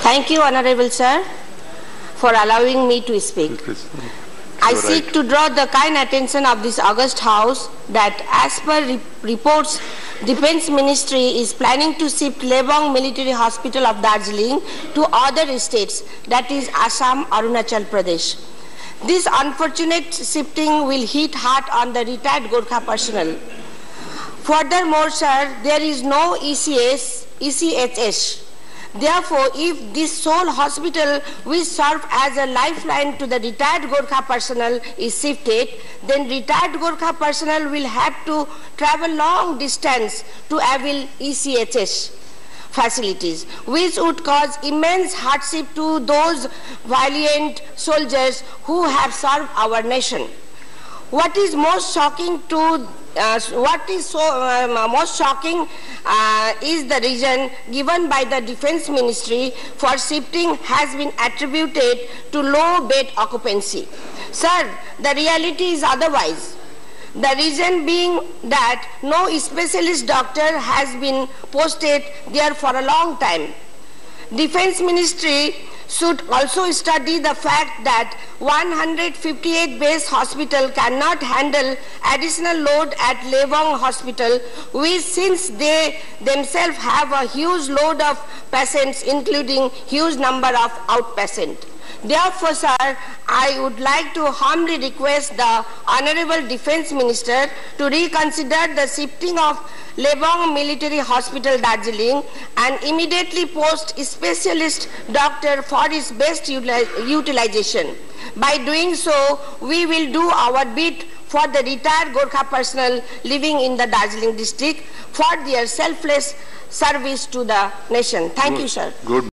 Thank you, Honorable Sir, for allowing me to speak. I seek to draw the kind attention of this august House that as per reports, Defence Ministry is planning to shift Lebong Military Hospital of Darjeeling to other states, that is Assam, Arunachal Pradesh. This unfortunate shifting will hit hard on the retired Gorkha personnel. Furthermore, sir, there is no ECHS. Therefore, if this sole hospital which serves as a lifeline to the retired Gorkha personnel is shifted, then retired Gorkha personnel will have to travel long distance to avail ECHS facilities, which would cause immense hardship to those valiant soldiers who have served our nation. What is most shocking is the reason given by the Defence Ministry for shifting has been attributed to low bed occupancy. Sir, the reality is otherwise. The reason being that no specialist doctor has been posted there for a long time. Defence Ministry should also study the fact that 158-base hospital cannot handle additional load at Lebong Hospital, which since they themselves have a huge load of patients, including huge number of outpatients. Therefore, sir, I would like to humbly request the Honorable Defence Minister to reconsider the shifting of Lebong Military Hospital, Darjeeling, and immediately post a specialist doctor for its best utilization. By doing so, we will do our bit for the retired Gorkha personnel living in the Darjeeling district for their selfless service to the nation. Thank you, sir. Good.